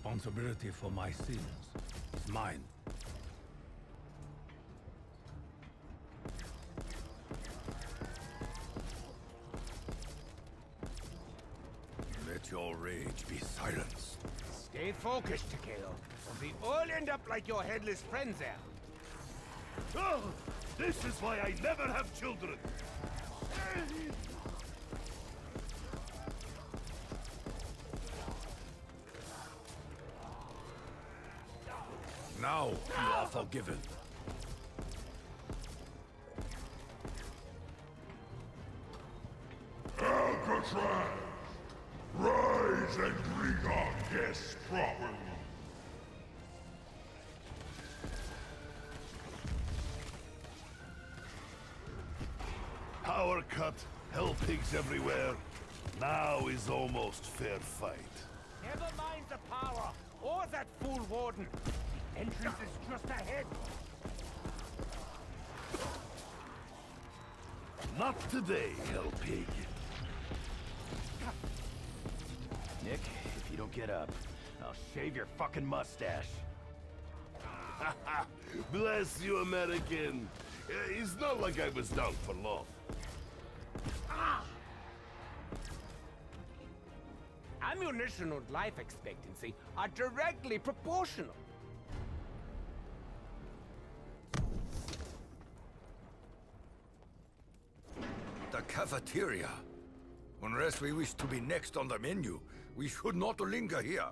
responsibility for my sins is mine. Let your rage be silenced. Stay focused, Takeo, or we all end up like your headless friends there. Oh, this is why I never have children! Now you are forgiven. Alcatraz! Rise and greet our guests properly! Power cut, hell pigs everywhere. Now is almost fair fight. Never mind the power, or that fool warden. The entrance is just ahead. Not today, hell pig. Nick, if you don't get up, I'll shave your fucking mustache. Bless you, American. It's not like I was down for long. Ammunition and life expectancy are directly proportional. The cafeteria. Unless we wish to be next on the menu, we should not linger here.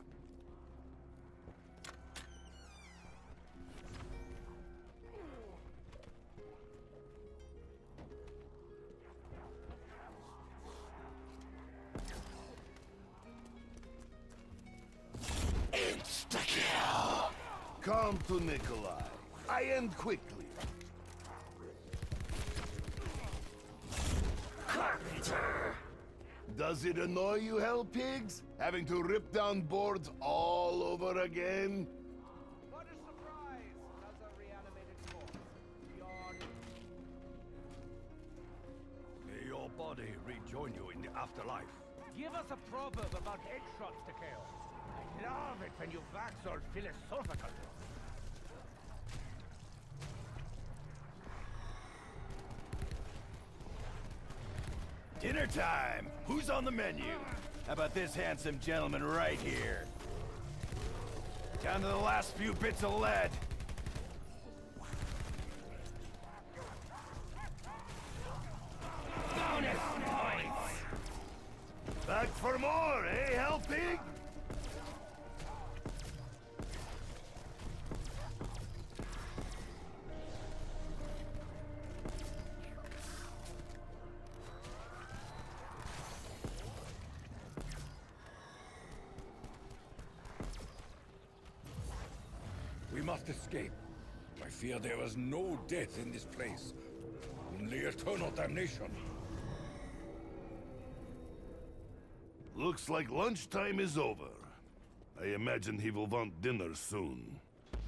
Insta-kill! Come to Nikolai. I end quickly. Carpenter! Does it annoy you, hell pigs? Having to rip down boards all over again? What a surprise! Another reanimated corpse. Yawn. May your body rejoin you in the afterlife. Give us a proverb about headshots, Takeo. I love it when you wax all philosophical. Dinner time! Who's on the menu? How about this handsome gentleman right here? Down to the last few bits of lead. Bonus points! Back for more, eh, hell pig? We must escape. I fear there is no death in this place. Only eternal damnation. Looks like lunchtime is over. I imagine he will want dinner soon.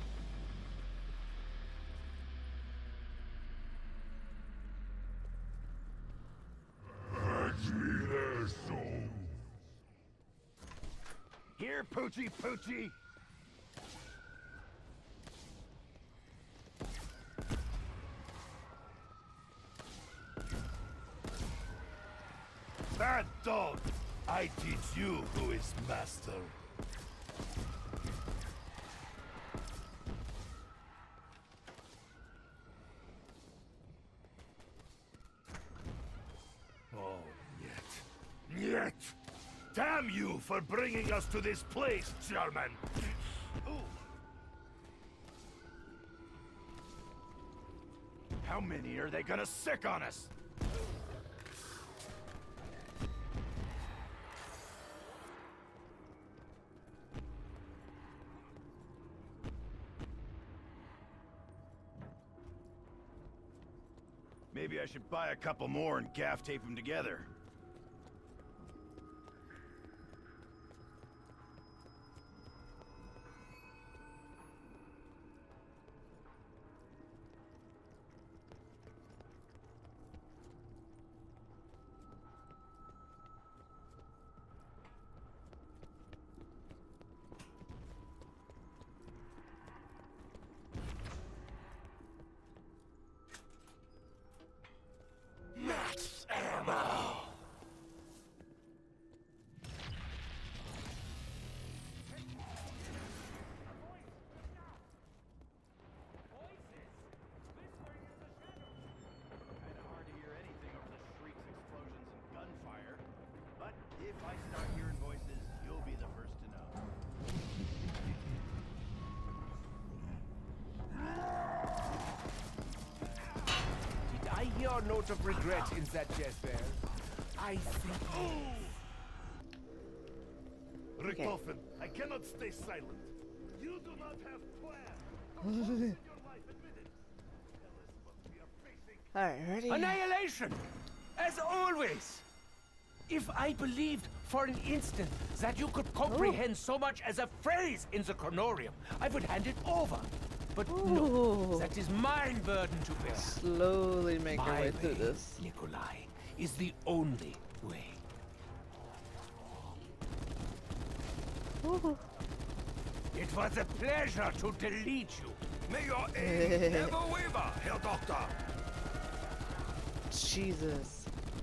Fetch me their souls! Here, Poochie Poochie! Bad dog! I teach you who is master. Oh, yet. Damn you for bringing us to this place, German! Ooh. How many are they gonna sick on us? Maybe I should buy a couple more and gaff tape them together. If I start hearing voices, you'll be the first to know. Did I hear a note of regret in that Jezebel? I think. Richtofen, I cannot stay silent. You do not have plans. Your life admitted. Tell us what we are facing. Alright, ready? Annihilation! As always! If I believed for an instant that you could comprehend so much as a phrase in the Chronorium, I would hand it over. But no, Ooh. that is my burden to bear. Slowly make our My way through way, this. Nikolai, is the only way. Ooh. It was a pleasure to delete you. May your aim never waver, Herr Doctor. Jesus.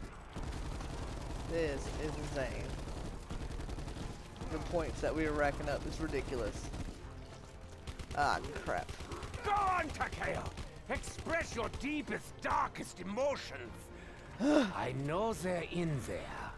This is insane. The points that we are racking up is ridiculous. Ah, crap. Go on, Takeo! Express your deepest, darkest emotions. I know they're in there.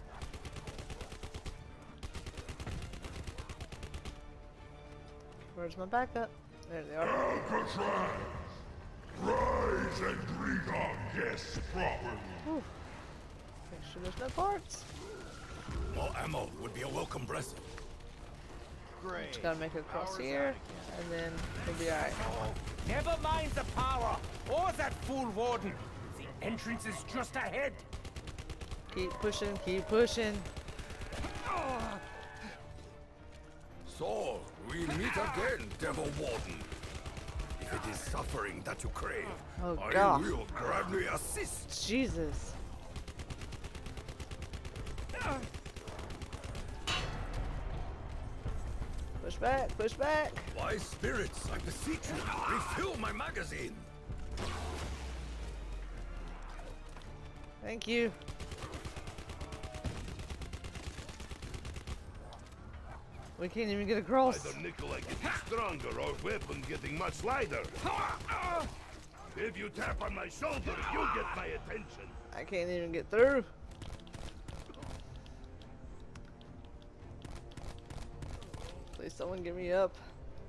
Where's my backup? There they are. Alcatraz! Rise and greet our guests properly. Make sure there's no parts. More ammo would be a welcome blessing. Great. Just gotta make it across here, and then we'll be alright. Never mind the power, or that fool warden. The entrance is just ahead. Keep pushing, keep pushing. So, we meet again, Devil Warden. If it is suffering that you crave, Oh, I God. will gladly assist. Jesus. Push back, push back. Wise spirits, I beseech you, refill my magazine. Thank you. We can't even get across. Either Nikolai getting stronger or weapon getting much lighter. If you tap on my shoulder, you get my attention. I can't even get through. Please someone get me up.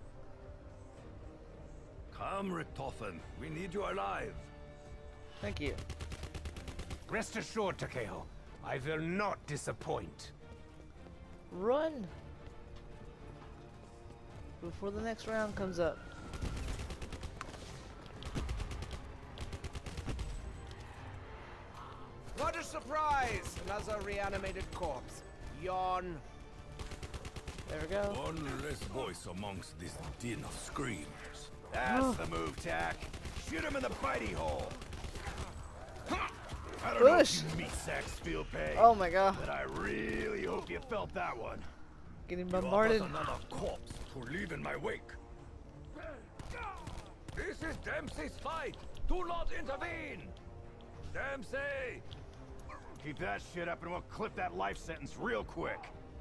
Come, Richtofen. We need you alive. Thank you. Rest assured, Takeo, I will not disappoint. Run! Before the next round comes up. What a surprise! Another reanimated corpse. Yawn. There we go. One less voice amongst this din of screams. That's the move, Tack. Shoot him in the bitey hole. I don't Push. know if you meat sacks feel pain, Oh my god. but I really hope you felt that one. Getting You are bombarded. but another corpse to leave in my wake. This is Dempsey's fight. Do not intervene. Dempsey! Keep that shit up and we'll clip that life sentence real quick.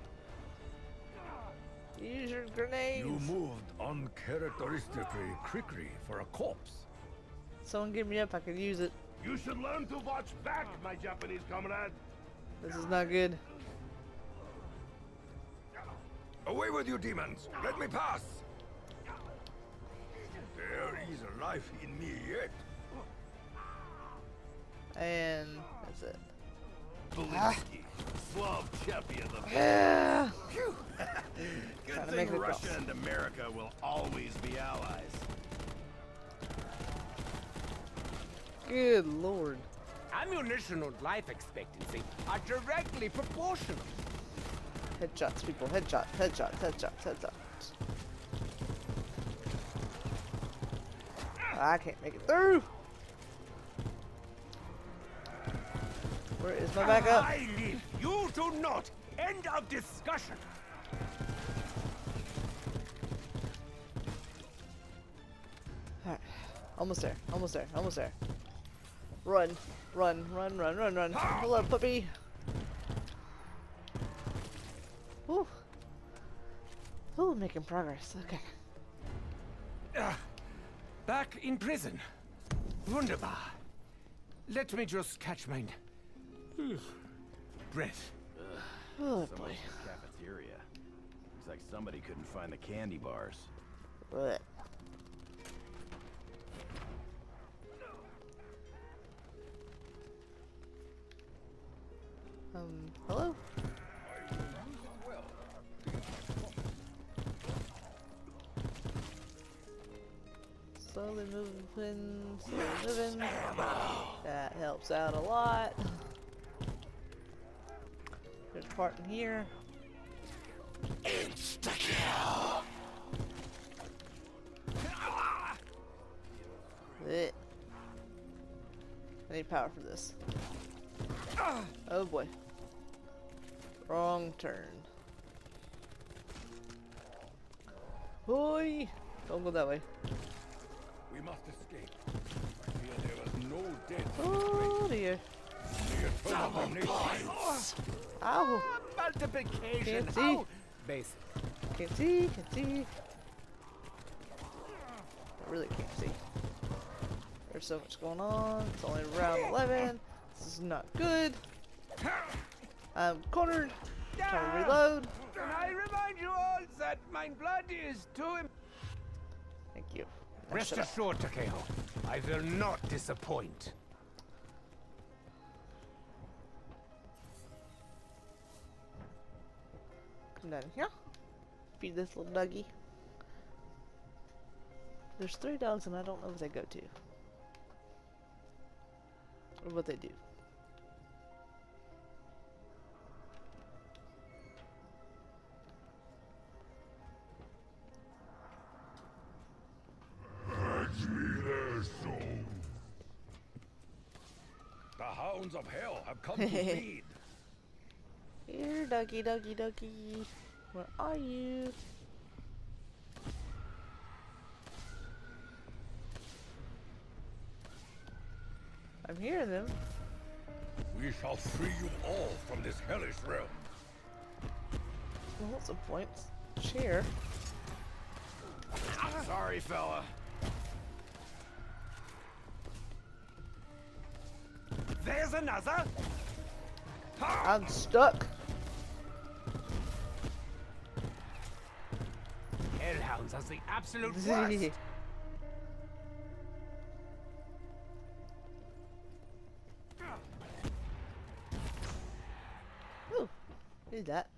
Use your grenades. You moved uncharacteristically quickly for a corpse. Someone get me up, I can use it. You should learn to watch back, my Japanese comrade. This is not good. Away with you, demons! Let me pass! There is a life in me yet. And that's it. Belinsky, Slav champion of the Yeah. Good Trying to make thing it Russia across. and America will always be allies. Good lord. Ammunition and life expectancy are directly proportional. Headshots, people. Headshots, headshots, headshots, headshots. I can't make it through. Where is my backup? I live. You do not. End of discussion. Alright. Almost there. Almost there. Almost there. Run. Run. Run. Run. Run. Run. Hello, puppy. Whew. Ooh, making progress. Okay. Back in prison. Wunderbar. Let me just catch my breath. Oh Someone boy. in the cafeteria. Looks like somebody couldn't find the candy bars. Blech. Hello? Slowly moving, slowly moving. That helps out a lot. There's a part in here. Blech. I need power for this. Oh boy. Wrong turn. Boy! Don't go that way. We must escape. I fear there was no death. Oh dear. The eternal damnation. Ow! Multiplication. Can't see. How basic. Can't see, can't see. I really can't see. There's so much going on. It's only round 11. This is not good. I'm cornered. Trying to reload. And I remind you all that my blood is too. Thank you. Now Rest shut up. assured, Takeo, I will not disappoint. Come down here. Feed this little doggy. There's 3 dogs and I don't know what they go to. Or what they do. Fetch me their souls. The hounds of hell have come to feed. Here, doggy, doggy, doggy. Where are you? I'm hearing them. We shall free you all from this hellish realm. Well, what's the point? Share. Sorry, fella. There's another. I'm stuck. Hellhounds are the absolute worst. Ooh, who's that?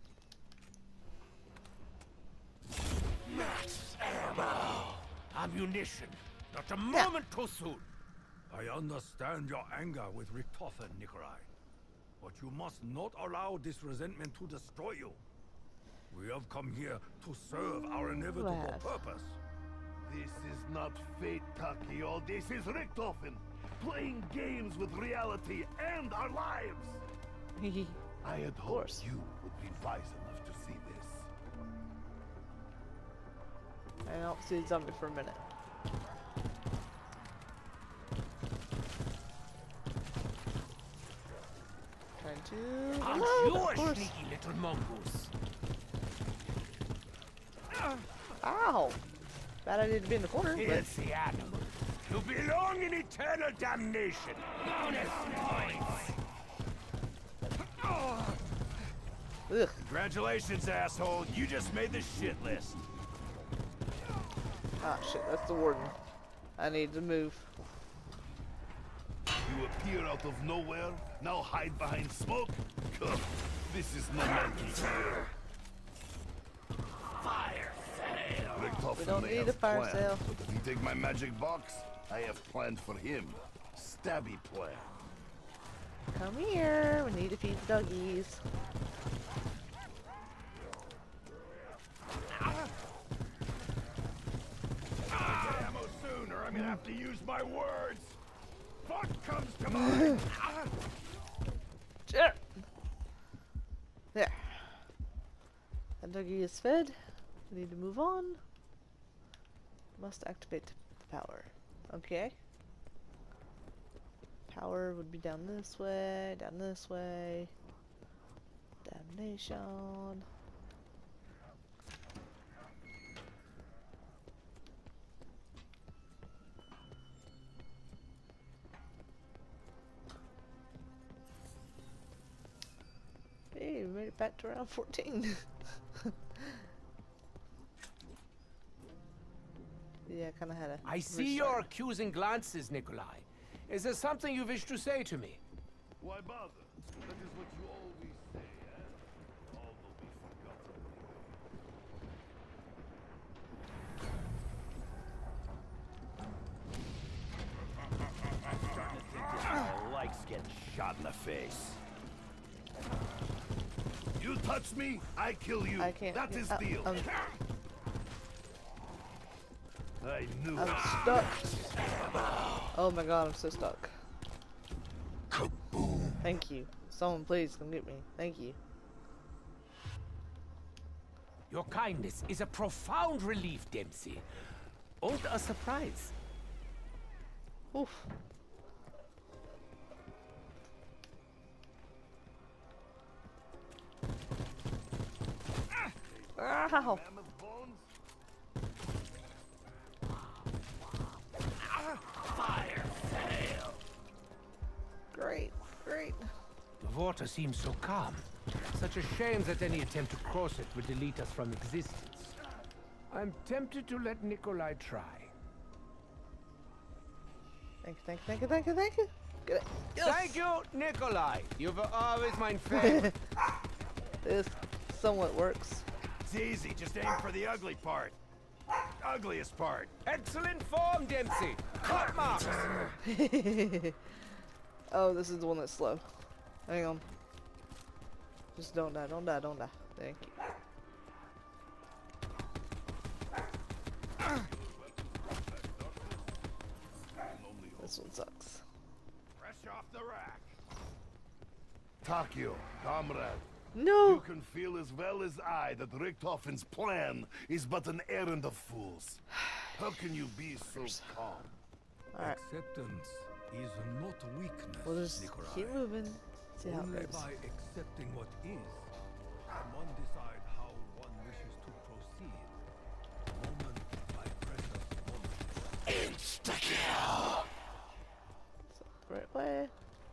Ammunition. Not a moment too soon. I understand your anger with Richtofen, Nikolai. But you must not allow this resentment to destroy you. We have come here to serve our inevitable Right. purpose. This is not fate, Takeo. This is Richtofen. Playing games with reality and our lives. I had course. hoped you would be wise enough to see this. I don't see the zombie for a minute. Trying to Aren't reload, you of a course. sneaky little mongoose? Ow! Bad idea to be in the corner, but It's the animal. You belong in eternal damnation. Bonus points. ugh. Congratulations, asshole. You just made the shit list. Ah shit, that's the warden. I need to move. You appear out of nowhere, now hide behind smoke? Ugh, this is no man's here. Fire sale. Richtofen We don't may need have a fire planned, sale. But if you take my magic box, I have planned for him. Stabby plan. Come here, we need to feed the doggies. Ammo soon, or I'm gonna have to use my words. Fuck comes to mind. Sure. There. That doggy is fed. We need to move on. Must activate the power. Okay. Power would be down this way, down this way. Damnation. Hey, we made it back to round 14. Yeah, I kind of had a... I see your accusing glances, Nikolai. Is there something you wish to say to me? Why bother? That is what you always say, eh? All will be forgotten. I'm starting to think this guy likes getting shot in the face. You touch me, I kill you. I can't... That is deal. I knew I'm it. stuck. Oh my god, I'm so stuck. Kaboom! Thank you. Someone please come get me. Thank you. Your kindness is a profound relief, Dempsey. And a surprise. Oof. Ow. Mammoth bones? Great, great. The water seems so calm. Such a shame that any attempt to cross it would delete us from existence. I'm tempted to let Nikolai try. Thank you, thank you, thank you, thank you, thank you. Get it. Yes. Thank you, Nikolai. You were always my favorite. This somewhat works. It's easy, just aim for the ugly part. Ugliest part. Excellent form, Dempsey. Cut marks. Oh, this is the one that's slow. Hang on. Just don't die, don't die, don't die. Thank you. This one sucks. Fresh off the rack. Takio, comrade. No! You can feel as well as I that Richtofen's plan is but an errand of fools. How can you be so calm? Alright, Acceptance is not weakness, we'll just Nikolai. keep moving. See how Only it goes. by accepting what is can one decide how one wishes to proceed. Moment by precious moment. Insta-kill! Right way.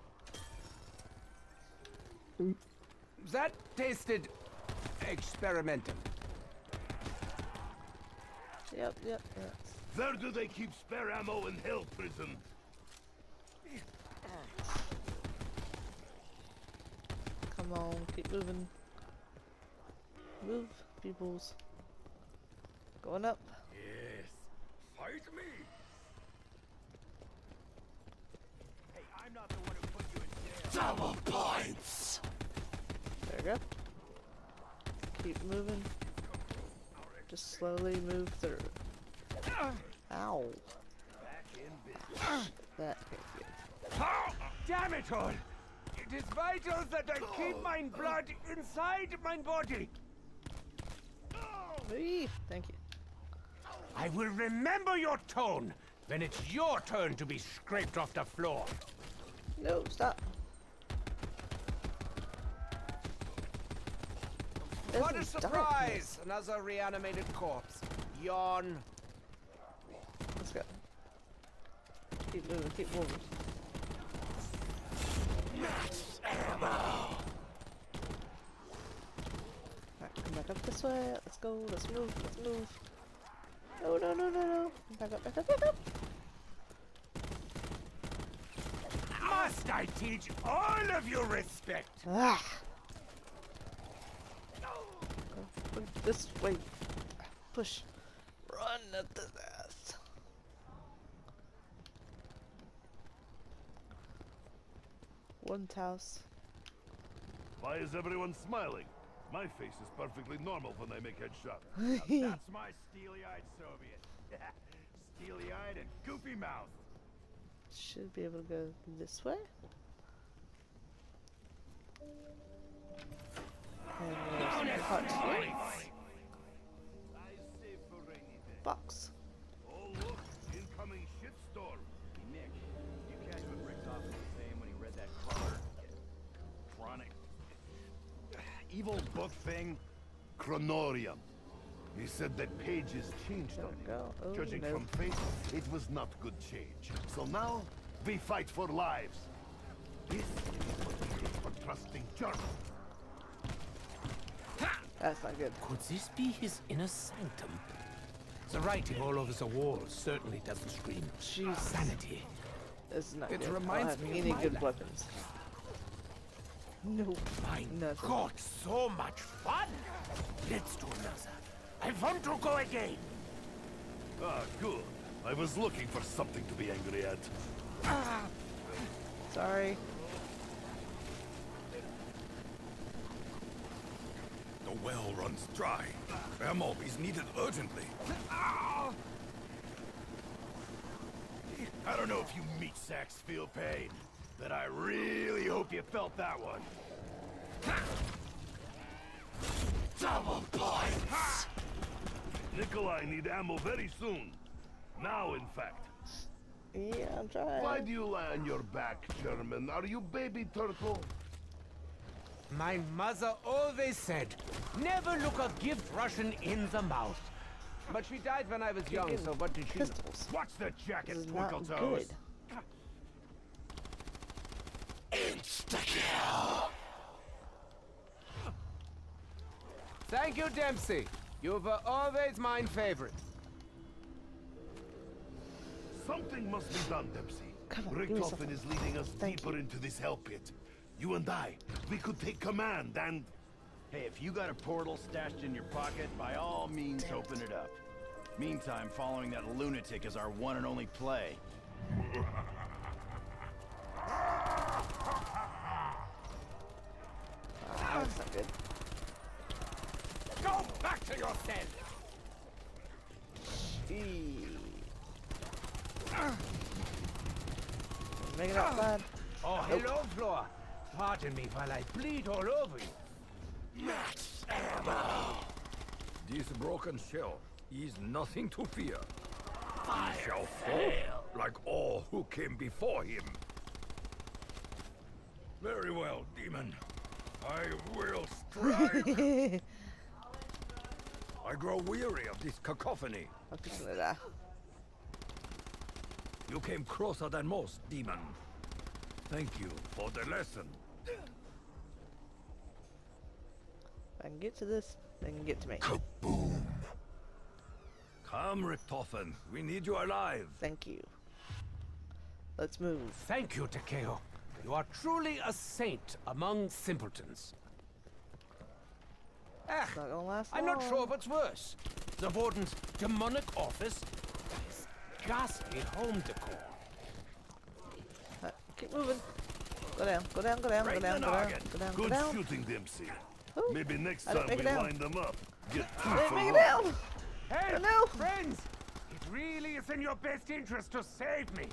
That tasted experimental. Yep, yep, yep. Where do they keep spare ammo in Hell Prison? Come on, keep moving. Move, peoples. Going up. Yes. Fight me. Hey, I'm not the one who put you in jail. Double points! There we go. Keep moving. Just slowly move through. Ow. Back in business. That hit you. Damn it all! It is vital that I keep my blood inside my body. Eee, thank you. I will remember your tone when it's your turn to be scraped off the floor. No, stop. What a Doesn't die. surprise! Another reanimated corpse. Yawn. Let's go. Keep moving, keep moving. Alright, come back up this way. Let's go, let's move, let's move. No, no, no, no, no. Back up, back up, back up. Must I teach all of you respect? Ah! Go this way. Push. Run at the death. One house. Why is everyone smiling? My face is perfectly normal when I make headshots. That's my steely-eyed Soviet. Steely-eyed and goofy mouth. Should be able to go this way. And there's a hut here. I save for rainy day. Box. Oh look, incoming shitstorm. Hey, Nick, you catch what Richtofen was saying when he read that chronic evil book thing? Chronorium. He said that pages changed on There we him. go. Oh, Judging no. from face, it was not good change. So now, we fight for lives. This is what we did for trusting German. That's not good. Could this be his inner sanctum? The writing all over the walls certainly doesn't scream Jeez. sanity. This is not It good. I don't reminds have me of any my good life. weapons. Nope. My Nothing. God, so much fun! Let's do another. I want to go again. Ah, good. I was looking for something to be angry at. Sorry. The well runs dry. Ammo is needed urgently. I don't know if you meat sacks feel pain, but I really hope you felt that one. Double points. Nikolai need ammo very soon. Now, in fact. Yeah, I'm trying. Why do you lie on your back, German? Are you baby turtle? My mother always said, never look a gift Russian in the mouth. But she died when I was young, so what did she know? Pistols. Watch the jacket, This is Twinkle not Toes. good. Insta-kill. Thank you, Dempsey. You were always mine favorite. Something must be done, Dempsey. Come on, give me Richtofen something. is leading us Thank deeper into this hell pit. You and I, we could take command and... Hey, if you got a portal stashed in your pocket, by all means open it up. Meantime, following that lunatic is our one and only play. That's not good. Go back to your cell. Make it out bad. Oh, hello, Flora. Pardon me while I bleed all over you. Max ammo. This broken shell is nothing to fear. He Fire shall fall like all who came before him. Very well, demon. I will strive. I grow weary of this cacophony. I'm just gonna die. You came closer than most, demon. Thank you for the lesson. If I can get to this, they can get to me. Come, Richtofen. We need you alive. Thank you. Let's move. Thank you, Takeo. You are truly a saint among simpletons. Ah, Not gonna last I'm not long. sure what's worse. The warden's demonic office, or his ghastly home decor. Keep moving. Go down, go down, go down, Right go down, in the go down, noggin. go down, go Good down. shooting, Dempsey. Ooh, Maybe next I time didn't we make it down. line them up. Get two I didn't for make it one. down. Hey, no. friends! It really is in your best interest to save me.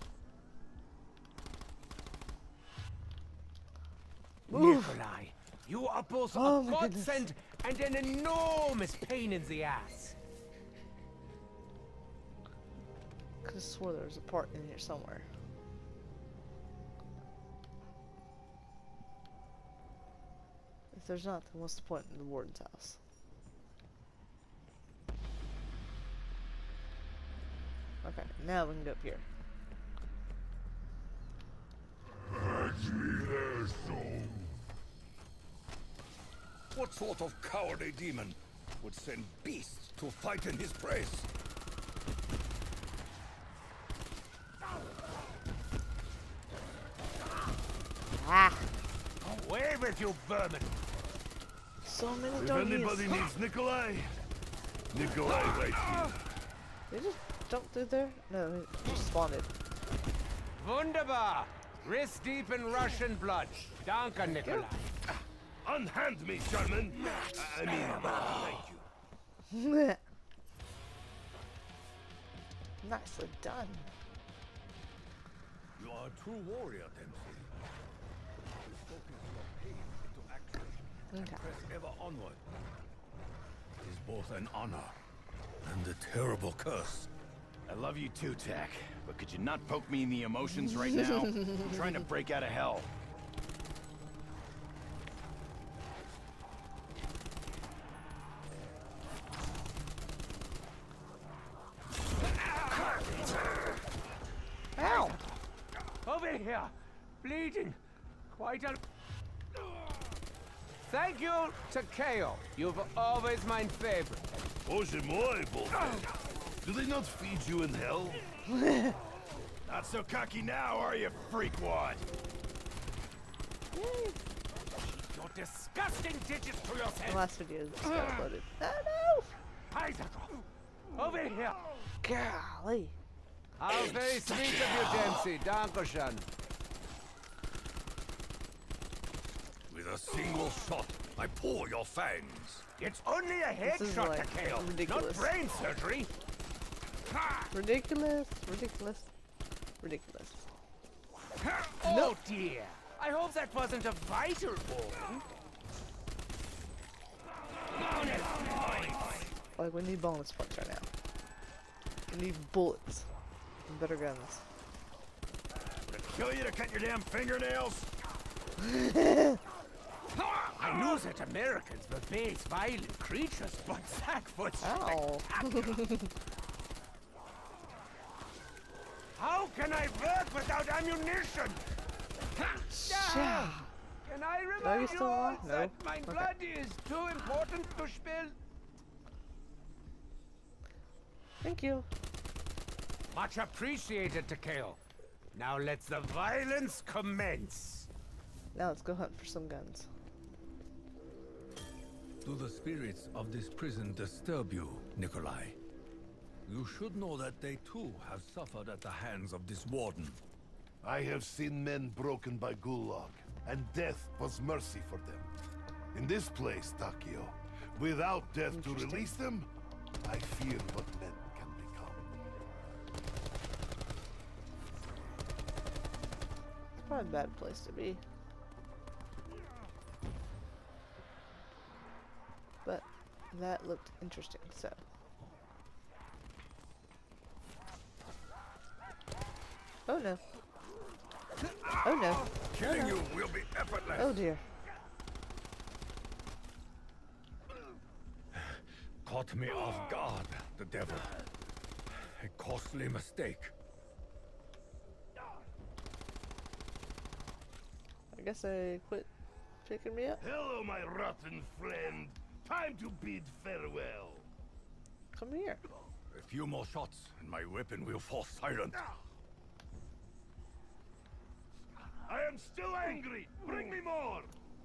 Nikolai, you are both Oh a my goodness. godsend and an enormous pain in the ass. Could have swore there was a part in here somewhere. If there's not, then what's the point in the warden's house? Okay, now we can go up here. What sort of cowardly demon would send beasts to fight in his place? Ah! Away with you, vermin! So many If doggies. anybody needs Nikolai, Nikolai right here. They just jumped through there? No, he just spawned it. Wunderbar! Wrist deep in Russian blood. Danke, Nikolai. Unhand me, German. I mean, thank you. Nicely done. You are a true warrior, Dempsey. You focus your pain into action and Okay. press ever onward. It is both an honor and a terrible curse. I love you too, Tak, but could you not poke me in the emotions right now? I'm trying to break out of hell. Ow! Over here! Bleeding! Quite a... Thank you, Takeo. You've always my favorite. Boże moi, Bullhead. Do they not feed you in hell? Not so cocky now, are you, freakwad? Your disgusting digits to The yourself. last video just got uploaded. Oh Heisenberg, over here. no! Golly. How very sweet of you, Dempsey. Dankeschön. With a single shot, I pour your fangs. It's only a This is headshot, like Takeo, not ridiculous. brain surgery. Ha! Ridiculous. Ridiculous. Ridiculous. Oh dear. I hope that wasn't a vital organ. Like, we need bonus points right now. We need bullets. And better guns. Kill you to cut your damn fingernails? I knew that Americans were base, violent creatures, but that was Ow. spectacular. How can I work without ammunition? Yeah. Can I you remind you still all alive? No. that my Okay. blood is too important to spill? Thank you. Much appreciated, Takeo. Now let the violence commence. Now let's go hunt for some guns. Do the spirits of this prison disturb you, Nikolai? You should know that they too have suffered at the hands of this warden. I have seen men broken by Gulag, and death was mercy for them. In this place, Takeo, without death to release them, I fear what men can become. It's probably a bad place to be. But that looked interesting, so. Oh no. Oh no. Killing you will be effortless. Oh dear. Caught me off guard, the devil. A costly mistake. I guess I quit picking me up. Hello, my rotten friend. Time to bid farewell. Come here. A few more shots, and my weapon will fall silent. I am still angry. Bring me more.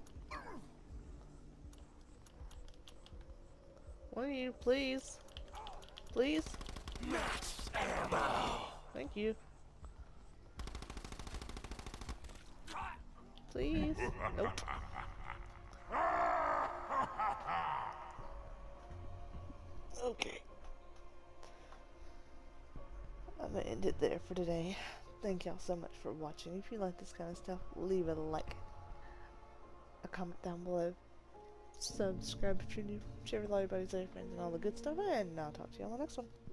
One of you, please. Please. Max ammo. Thank you. Please. Nope. Okay. I'm gonna end it there for today. Thank y'all so much for watching. If you like this kind of stuff, leave a like, a comment down below, subscribe if you're new, share with all your buddies and your friends and all the good stuff, and I'll talk to you on the next one.